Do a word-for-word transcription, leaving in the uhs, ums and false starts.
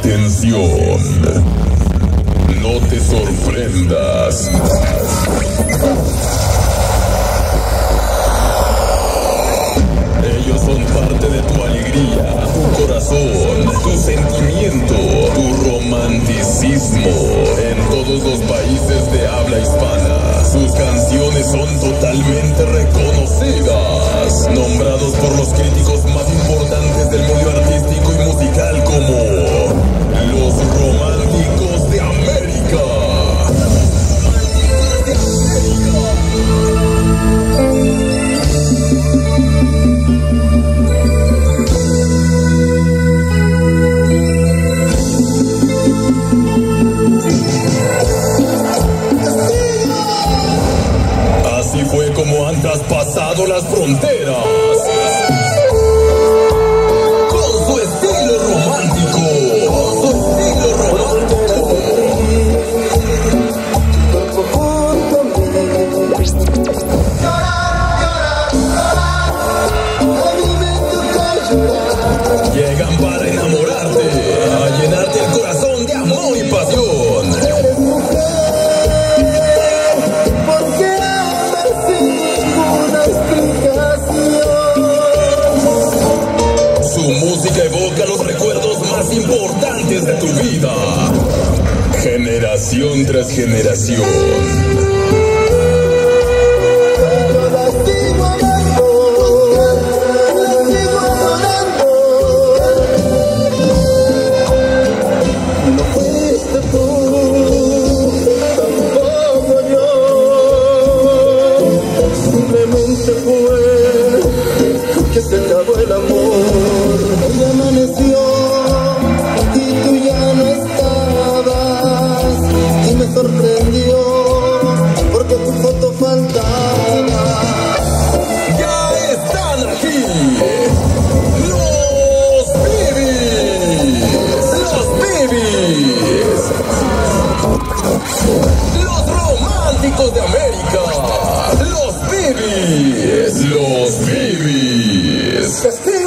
Atención, no te sorprendas. Ellos son parte de tu alegría, tu corazón, tu sentimiento, tu romanticismo. En todos los países de habla hispana, sus canciones son totalmente reconocidas, nombrados por los críticos más importantes del mundo artístico y musical como los románticos de América. Así fue como han traspasado las fronteras. Con su estilo romántico. Con su estilo romántico. Llegan para enamorarte, a llenarte el corazón de amor y pasión. Su música evoca los recuerdos más importantes de tu vida, generación tras generación. Que se acabó el amor, hoy amaneció y tú ya no estabas, y me sorprendió porque tu foto faltaba. ¡Ya están aquí! ¡Los Bibis! ¡Los Bibis! ¡Los románticos de América! ¡Los Bibis! ¡Los Bibis!